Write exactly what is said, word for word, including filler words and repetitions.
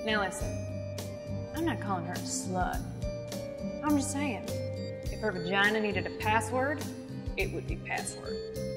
Now listen, I'm not calling her a slut. I'm just saying, if her vagina needed a password, it would be password.